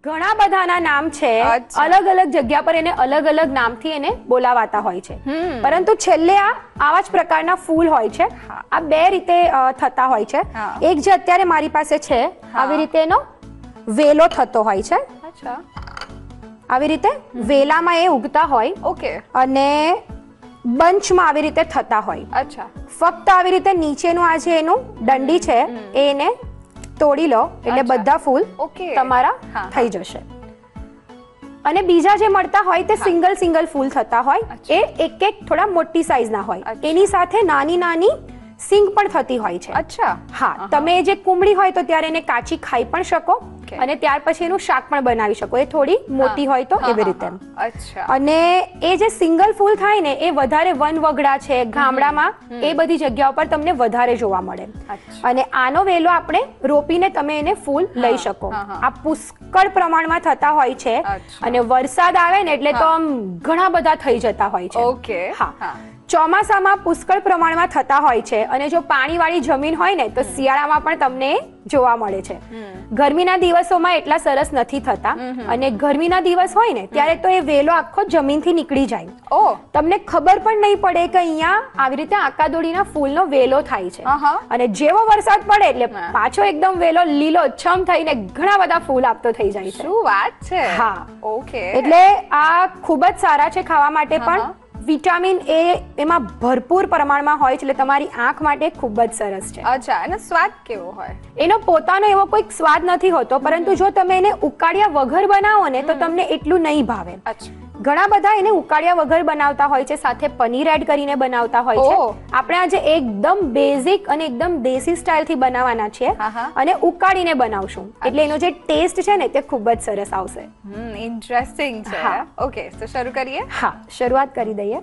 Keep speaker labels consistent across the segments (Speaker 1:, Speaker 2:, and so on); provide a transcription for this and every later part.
Speaker 1: ઘણા બધાના નામ છે, અલગ અલગ જગ્યા પર એને અલગ અલગ નામથી એને બોલાવાતા હોય છે, પરંતુ છેલ્લે આવા જ પ્રકારના ફૂલ હોય છે. આ બે રીતે થતા હોય છે. એક જે અત્યારે મારી પાસે છે, આવી રીતે એનો વેલો થતો હોય છે. આવી રીતે વેલામાં એ ઉગતા હોય.
Speaker 2: ઓકે.
Speaker 1: અને બંચમાં આવી રીતે થતા હોય.
Speaker 2: અચ્છા.
Speaker 1: ફક્ત આવી રીતે નીચેનું આ જે એનું દંડી છે એને તોડી લો એટલે બધા ફૂલ તમારા થઈ જશે. અને બીજા જે મળતા હોય તે સિંગલ સિંગલ ફૂલ થતા હોય, એ એક એક થોડા મોટી સાઈઝના હોય. એની સાથે નાની નાની સિંગ પણ થતી હોય છે.
Speaker 2: અચ્છા.
Speaker 1: હા, તમે જે કુમળી હોય તો ત્યારે એને કાચી ખાઈ પણ શકો અને ત્યાર પછી એનું શાક પણ બનાવી શકો. એ થોડી મોટી હોય તો એવી રીતે.
Speaker 2: અચ્છા.
Speaker 1: અને એ જે સિંગલ ફૂલ થાય ને એ વધારે વનવગડા છે, ગામડામાં એ બધી જગ્યાઓ પર તમને વધારે જોવા મળે. અને આનો વેલો આપણે રોપીને તમે એને ફૂલ લઈ શકો. આ પુષ્કળ પ્રમાણમાં થતા હોય છે અને વરસાદ આવે ને એટલે તો આમ ઘણા બધા થઈ જતા હોય છે.
Speaker 2: ઓકે.
Speaker 1: હા, ચોમાસામાં પુષ્કળ પ્રમાણમાં થતા હોય છે અને જો પાણીવાળી જમીન હોય ને તો શિયાળામાં પણ તમને જોવા મળે છે. ગરમીના દિવસોમાં એટલા સરસ નથી થતા અને ગરમીના દિવસ હોય ને ત્યારે તો એ વેલો આખો જમીનથી નીકળી જાય. તમને ખબર પણ નહીં પડે કે અહીંયા આવી રીતે આકાદોડીના ફૂલનો વેલો થાય છે. અને જેવો વરસાદ પડે એટલે પાછો એકદમ વેલો લીલો છમ થઈને ઘણા બધા ફૂલ આપતો થઈ જાય છે.
Speaker 2: શું વાત છે.
Speaker 1: હા.
Speaker 2: ઓકે.
Speaker 1: એટલે આ ખૂબ જ સારા છે ખાવા માટે પણ. વિટામિન એ એમાં ભરપૂર પ્રમાણમાં હોય છે એટલે તમારી આંખ માટે ખૂબ જ સરસ છે.
Speaker 2: અચ્છા. અને સ્વાદ કેવો હોય?
Speaker 1: એનો પોતાનો એવો કોઈ સ્વાદ નથી હોતો, પરંતુ જો તમે એને ઉકાળ્યા વગર બનાવો ને તો તમને એટલું નહીં ભાવે. ઘણા બધા એને ઉકાળ્યા વગર બનાવતા હોય છે, સાથે પનીર એડ કરીને બનાવતા હોય છે. આપણે આજે એકદમ બેઝિક અને એકદમ દેશી સ્ટાઇલથી બનાવવાના છીએ અને ઉકાળીને બનાવશું એટલે એનો જે ટેસ્ટ છે ને તે ખૂબ જ સરસ આવશે.
Speaker 2: ઇન્ટરેસ્ટિંગ છે. ઓકે, તો શરૂ કરીએ.
Speaker 1: હા, શરૂઆત કરી દઈએ.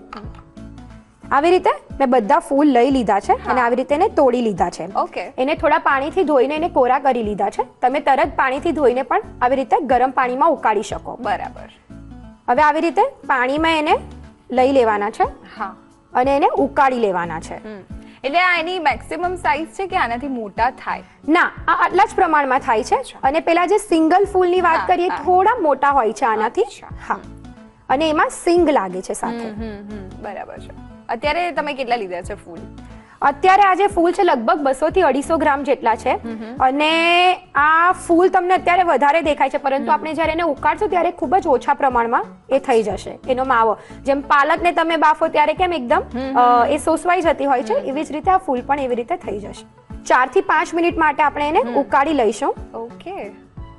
Speaker 1: આવી રીતે મેં બધા ફૂલ લઈ લીધા છે અને આવી રીતે એને તોડી લીધા છે.
Speaker 2: ઓકે.
Speaker 1: એને થોડા પાણીથી ધોઈને એને કોરા કરી લીધા છે. તમે તરત પાણીથી ધોઈને પણ આવી રીતે ગરમ પાણીમાં ઉકાળી શકો.
Speaker 2: બરાબર.
Speaker 1: હવે આવી રીતે પાણીમાં એને લઈ લેવાના છે અને એને ઉકાળી લેવાના છે.
Speaker 2: એટલે આ એની મેક્સિમમ સાઈઝ છે કે આનાથી મોટા થાય?
Speaker 1: ના, આ આટલા જ પ્રમાણમાં થાય છે. અને પેલા જે સિંગલ ફૂલની વાત કરીએ થોડા મોટા હોય છે આનાથી. હા, અને એમાં સિંગ લાગે છે સાથે.
Speaker 2: બરાબર છે. અત્યારે તમે કેટલા લીધા છે ફૂલ?
Speaker 1: અત્યારે આ જે ફૂલ છે લગભગ 200 થી 250 ગ્રામ જેટલા છે. અને આ ફૂલ તમને અત્યારે વધારે દેખાય છે, પરંતુ આપણે જ્યારે એને ઉકાળશું ત્યારે ખૂબ જ ઓછા પ્રમાણમાં એ થઈ જશે એનો માવો. જેમ પાલકને તમે બાફો ત્યારે કેમ એકદમ એ સોસવાઈ જતી હોય છે, એવી જ રીતે આ ફૂલ પણ એવી રીતે થઈ જશે. 4 થી 5 મિનિટ માટે આપણે એને ઉકાળી લઈશું.
Speaker 2: ઓકે.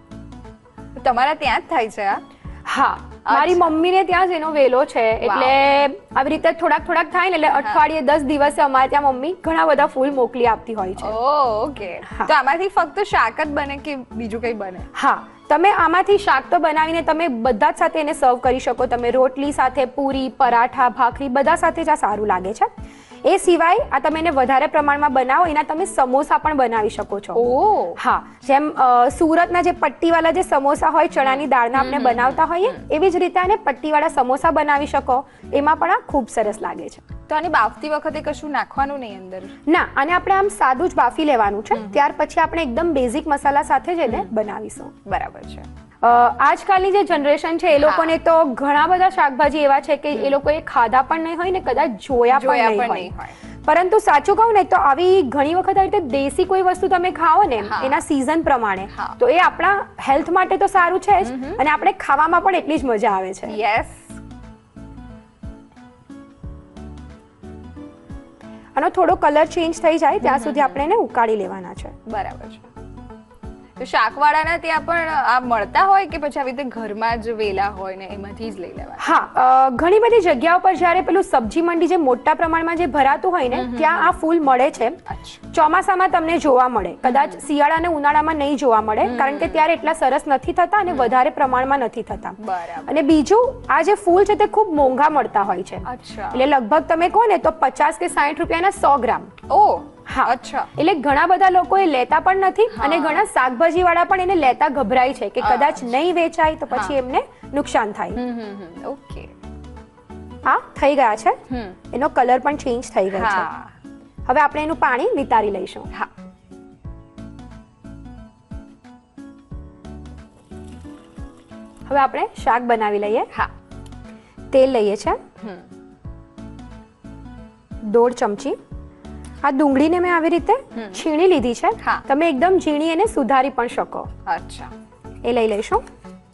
Speaker 2: તમારા ત્યાં જ થાય છે આ?
Speaker 1: હા, મારી મમ્મીને ત્યાં જ એનો વેલો છે એટલે આવી રીતે થોડાક થાય ને એટલે અઠવાડિયે 10 દિવસે અમારે ત્યાં મમ્મી ઘણા બધા ફૂલ મોકલી આપતી હોય છે.
Speaker 2: ઓકે. તો આમાંથી ફક્ત શાક જ બને કે બીજું કંઈ બને? હા,
Speaker 1: તમે આમાંથી શાક તો બનાવીને તમે બધા જ સાથે એને સર્વ કરી શકો. તમે રોટલી સાથે, પૂરી, પરાઠા, ભાખરી બધા સાથે જ આ સારું લાગે છે. એ સિવાય આ તમે એને વધારે પ્રમાણમાં બનાવો એના તમે સમોસા પણ બનાવી શકો છો. હા, જેમ સુરતના જે પટ્ટીવાળા જે સમોસા હોય ચણાની દાળના આપણે બનાવતા હોઈએ એવી જ રીતે આને પટ્ટીવાળા સમોસા બનાવી શકો. એમાં પણ આ ખૂબ સરસ લાગે છે.
Speaker 2: તો આને બાફતી વખતે કશું નાખવાનું નહીં અંદર?
Speaker 1: ના, આને આપણે આમ સાદું જ બાફી લેવાનું છે. ત્યાર પછી આપણે એકદમ બેઝિક મસાલા સાથે જ એને બનાવીશું.
Speaker 2: બરાબર છે.
Speaker 1: આજકાલની જે જનરેશન છે એ લોકોને તો ઘણા બધા શાકભાજી એવા છે કે એ લોકોએ ખાધા પણ નહીં હોય ને કદાચ જોયા પણ નહીં હોય. પરંતુ સાચું કહું ને તો આવી ઘણી વખત આવી રીતે દેશી કોઈ વસ્તુ તમે ખાઓ ને એના સીઝન પ્રમાણે તો એ આપણા હેલ્થ માટે તો સારું છે જ અને આપણે ખાવામાં પણ એટલી જ મજા આવે છે.
Speaker 2: યસ.
Speaker 1: આનો થોડો કલર ચેન્જ થઈ જાય ત્યાં સુધી આપણે એને ઉકાળી લેવાના છે.
Speaker 2: બરાબર છે. તો શાકવાળાના ત્યાં પણ આ મળતા હોય કે પછી આવી રીતે ઘરમાં જ વેલા હોય ને એમાંથી જ લઈ લેવા?
Speaker 1: હા, ઘણી બધી જગ્યાઓ પર જ્યારે પેલું સબ્જી મંડી જે મોટા પ્રમાણમાં જે ભરાતું હોય ને ત્યાં આ ફૂલ મળે છે. ચોમાસામાં તમને જોવા મળે, કદાચ શિયાળા અને ઉનાળામાં નહીં જોવા મળે કારણ કે ત્યારે એટલા સરસ નથી થતા અને વધારે પ્રમાણમાં નથી થતા. અને બીજું આ જે ફૂલ છે તે ખૂબ મોંઘા મળતા હોય છે. એટલે લગભગ તમે કહો ને તો 50 કે 60 રૂપિયાના 100 ગ્રામ. હા, અચ્છા. એટલે ઘણા બધા લોકો એ લેતા પણ નથી અને ઘણા શાકભાજી વાળા પણ એને લેતા ગભરાય છે કે કદાચ નહીં વેચાય તો પછી એમને નુકસાન થાય.
Speaker 2: ઓકે.
Speaker 1: હા, થઈ ગયા છે. એનો કલર પણ ચેન્જ થઈ ગયો છે. હવે આપણે એનું પાણી નિતારી લઈશું.
Speaker 2: હા.
Speaker 1: હવે આપણે શાક બનાવી લઈએ.
Speaker 2: હા.
Speaker 1: તેલ લઈએ છે 1.5 ચમચી. આ ડુંગળીને મેં આવી રીતે છીણી લીધી છે.
Speaker 2: હા.
Speaker 1: તમે એકદમ ઝીણી એને સુધારી પણ શકો.
Speaker 2: અચ્છા.
Speaker 1: એ લઈ લઈશું.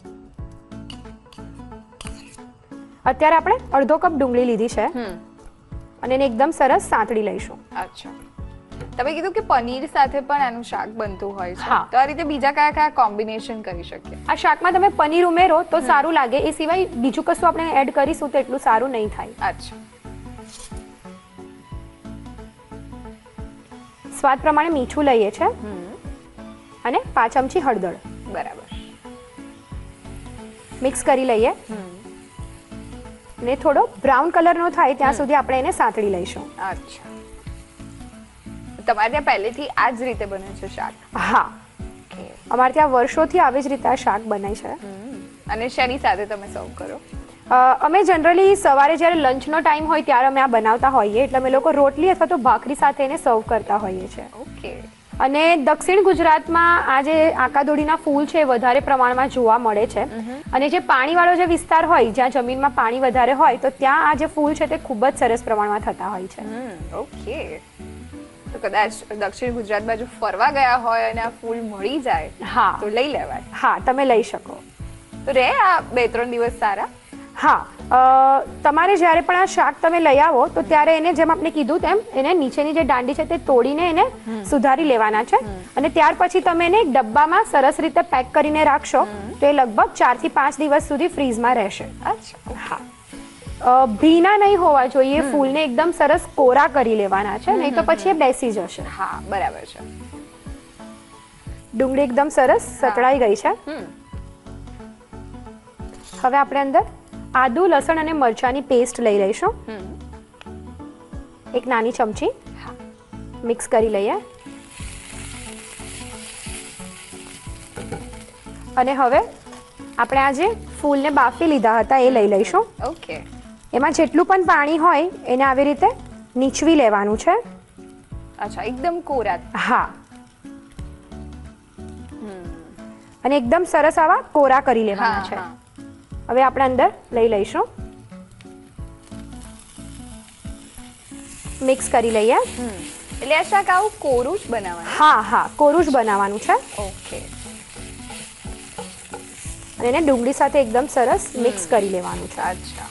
Speaker 1: અત્યારે આપણે 1/2 કપ ડુંગળી લીધી છે અને એને એકદમ સરસ સાંતળી લઈશું.
Speaker 2: અચ્છા. તમે કીધું કે પનીર સાથે પણ આનું શાક બનતું હોય છે,
Speaker 1: હા.
Speaker 2: તો આ રીતે બીજા કયા કયા કોમ્બિનેશન કરી શકીએ?
Speaker 1: આ શાકમાં તમે પનીર ઉમેરો તો સારું લાગે, એ સિવાય બીજું કશું આપણે એડ કરીશું તો એટલું સારું નહીં થાય.
Speaker 2: અચ્છા.
Speaker 1: સ્વાદ પ્રમાણે મીઠું લઈએ છે અને 5 ચમચી હળદર.
Speaker 2: બરાબર.
Speaker 1: મિક્સ કરી લઈએ અને થોડો બ્રાઉન કલરનો થાય ત્યાં સુધી આપણે એને સાંતળી લઈશું.
Speaker 2: અચ્છા. તમારે ત્યાં પહેલેથી આ જ રીતે બને છે શાક?
Speaker 1: હા, અમારે ત્યાં વર્ષોથી આવી જ રીતે આ શાક બને છે.
Speaker 2: અને શેની સાથે તમે સર્વ કરો?
Speaker 1: અમે જનરલી સવારે જ્યારે લંચનો ટાઈમ હોય ત્યારે અમે આ બનાવતા હોઈએ, એટલે અમે લોકો રોટલી અથવા તો ભાખરી સાથે એને સર્વ કરતા હોઈએ છીએ.
Speaker 2: ઓકે.
Speaker 1: અને દક્ષિણ ગુજરાતમાં આ જે આકાદોડીના ફૂલ છે એ વધારે પ્રમાણમાં જોવા મળે છે. અને જે પાણીવાળો જે વિસ્તાર હોય, જ્યાં જમીનમાં પાણી વધારે હોય, તો ત્યાં આ જે ફૂલ છે તે ખૂબ જ સરસ પ્રમાણમાં થતા હોય છે.
Speaker 2: ઓકે. તો કદાચ દક્ષિણ ગુજરાત બાજુ ફરવા ગયા હોય અને આ ફૂલ મળી જાય,
Speaker 1: હા,
Speaker 2: તો લઈ લેવાય.
Speaker 1: હા, તમે લઈ શકો.
Speaker 2: તો રે આ 2-3 દિવસ સારા?
Speaker 1: હા, તમારે જ્યારે પણ આ શાક તમે લઈ આવો તો ત્યારે એને જેમ આપણે કીધું તેમ એને નીચેની જે દાંડી છે તે તોડીને એને સુધારી લેવાના છે અને ત્યાર પછી તમે એને એક ડબ્બામાં સરસ રીતે પેક કરીને રાખશો તો એ લગભગ 4 થી 5 દિવસ સુધી ફ્રીઝમાં રહેશે.
Speaker 2: અચ્છા.
Speaker 1: હા, ભીના નહીં હોવા જોઈએ, ફૂલને એકદમ સરસ કોરા કરી લેવાના છે, નહીં તો પછી એ બેસી જશે.
Speaker 2: હા, બરાબર છે.
Speaker 1: ડુંગળી એકદમ સરસ સતળાઈ ગઈ છે. હવે આપણે અંદર આદુ, લસણ અને મરચાની પેસ્ટ લઈ લઈશું. 1 નાની ચમચી. મિક્સ કરી લઈએ અને હવે આપણે આ જે ફૂલને બાફી લીધા હતા એ લઈ લઈશું.
Speaker 2: ઓકે.
Speaker 1: એમાં જેટલું પણ પાણી હોય એને આવી રીતે નીચવી લેવાનું છે.
Speaker 2: અચ્છા, એકદમ કોરા?
Speaker 1: હા, અને એકદમ સરસ આવા કોરા કરી લેવાના છે. હવે આપણે અંદર લઈ લઈશું. મિક્સ કરી લઈએ.
Speaker 2: એટલે આ શાક આવું કોરું જ બનાવવાનું?
Speaker 1: હા, હા, કોરું જ બનાવવાનું છે.
Speaker 2: ઓકે.
Speaker 1: અને એને ડુંગળી સાથે એકદમ સરસ મિક્સ કરી લેવાનું છે.
Speaker 2: અચ્છા.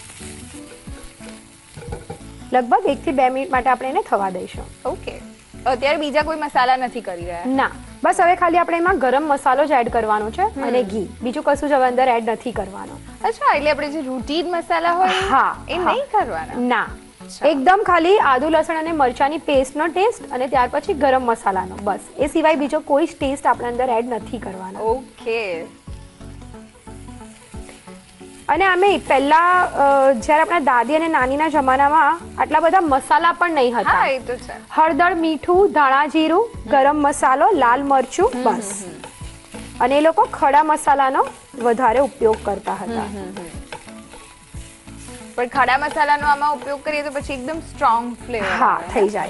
Speaker 1: લગભગ 1 થી 2 મિનિટ માટે આપણે એને થવા દઈશું.
Speaker 2: ઓકે. અત્યારે બીજા કોઈ મસાલા નથી કરી રહ્યા?
Speaker 1: ના, બસ હવે ખાલી આપણે એમાં ગરમ મસાલો જ એડ કરવાનો છે અને ઘી. બીજું કશું જ હવે અંદર એડ નથી કરવાનું.
Speaker 2: અચ્છા, એટલે આપણે જે રૂટીન મસાલા હોય
Speaker 1: હા,
Speaker 2: એ નહીં કરવાના?
Speaker 1: ના, એકદમ ખાલી આદુ, લસણ અને મરચાની પેસ્ટનો ટેસ્ટ અને ત્યાર પછી ગરમ મસાલાનો, બસ. એ સિવાય બીજો કોઈ જ ટેસ્ટ આપણે અંદર એડ નથી કરવાનો.
Speaker 2: ઓકે.
Speaker 1: અને આમે પહેલા જ્યારે આપણા દાદી અને નાનીના જમાનામાં આટલા બધા મસાલા પણ નહીં હતા.
Speaker 2: હા, એ તો છે.
Speaker 1: હળદર, મીઠું, ધાણા જીરું, ગરમ મસાલો, લાલ મરચું, બસ. અને એ લોકો ખડા મસાલાનો વધારે ઉપયોગ કરતા હતા.
Speaker 2: પણ ખડા મસાલાનો આમાં ઉપયોગ કરીએ તો પછી એકદમ સ્ટ્રોંગ ફ્લેવર
Speaker 1: હા થઈ જાય.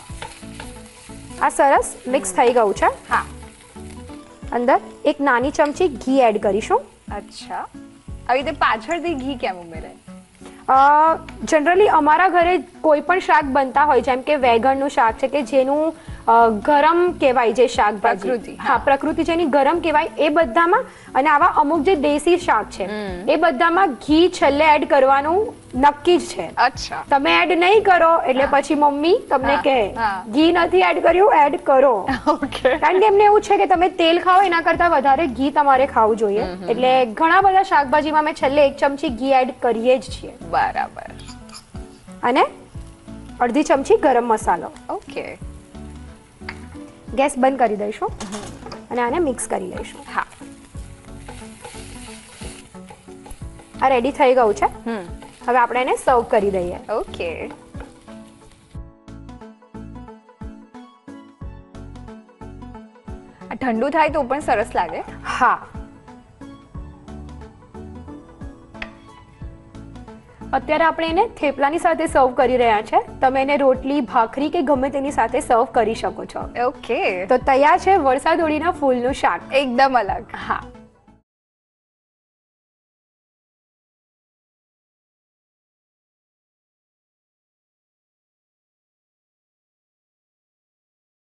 Speaker 1: આ સરસ મિક્સ થઈ ગયું છે.
Speaker 2: હા.
Speaker 1: અંદર 1 નાની ચમચી ઘી એડ કરીશું.
Speaker 2: અચ્છા, આવી રીતે પાછળથી ઘી કેમ ઉમેરાય?
Speaker 1: જનરલી અમારા ઘરે કોઈ પણ શાક બનતા હોય, જેમ કે વેગણનું શાક છે કે જેનું ગરમ કહેવાય, જે શાકભાજી, હા, પ્રકૃતિ જેની ગરમ કહેવાય, એ બધામાં અને આવા અમુક જે દેશી શાક છે એ બધામાં ઘી છેલ્લે એડ કરવાનું નક્કી જ છે.
Speaker 2: અચ્છા.
Speaker 1: તમે એડ નહીં કરો એટલે પછી મમ્મી તમને કહે ઘી નથી એડ કર્યું, એડ કરો. કારણ કે એમને એવું છે કે તમે તેલ ખાઓ એના કરતા વધારે ઘી તમારે ખાવું જોઈએ, એટલે ઘણા બધા શાકભાજીમાં અમે છેલ્લે 1 ચમચી ઘી એડ કરીએ જ છીએ.
Speaker 2: બરાબર.
Speaker 1: અને અડધી ચમચી ગરમ મસાલો.
Speaker 2: ઓકે.
Speaker 1: ગેસ બંધ કરી દઈશું અને આને મિક્સ કરી લઈશું.
Speaker 2: હા.
Speaker 1: આ રેડી થઈ ગયું છે. હવે આપણે એને સર્વ કરી દઈએ.
Speaker 2: ઓકે. આ ઠંડુ થાય તો પણ સરસ લાગે.
Speaker 1: હા, અત્યારે આપણે એને થેપલાની સાથે સર્વ કરી રહ્યા છે. તમે એને રોટલી, ભાખરી કે ગમે તેની સાથે સર્વ કરી શકો છો.
Speaker 2: ઓકે.
Speaker 1: તો તૈયાર છે વરસાદોડીના ફૂલનું શાક.
Speaker 2: એકદમ અલગ.
Speaker 1: હા.